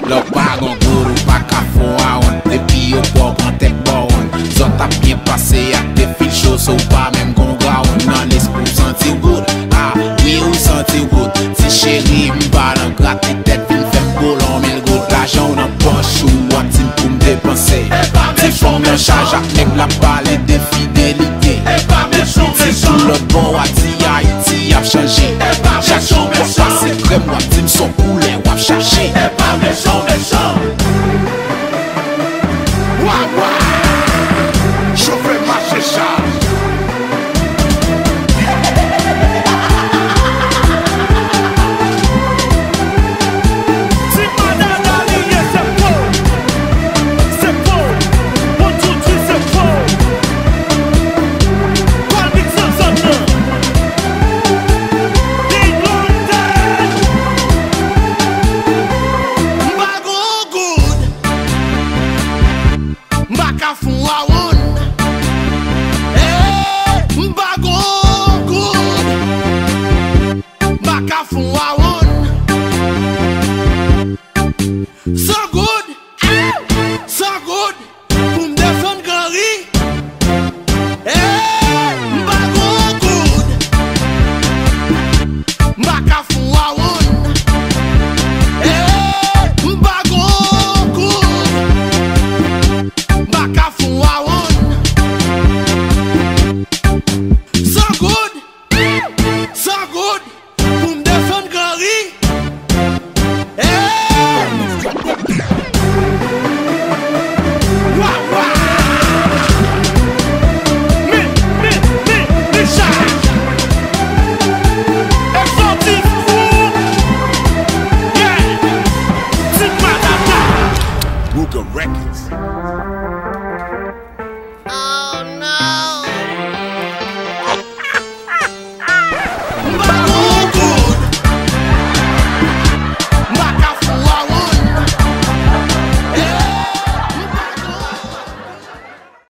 Lò pa gon goud ou pa ka fon a on. Depi yo po pran tek bo on. Zot a bien passé ak de fil chaud, so pa même gon Goud. Nan l'esprit senti good. Ah, oui ou senti good. Ti chéri m'ba nan gratte tête, vin fè bolon mil good. L'argent nan poche ou atin pou m'depenser. Ti fon nan charge ak nèg la pale de fidélité. Si tout l'autre bon wati Haïti ap changé. Chaque jour pour passer crème wati m'son poulet wap chercher.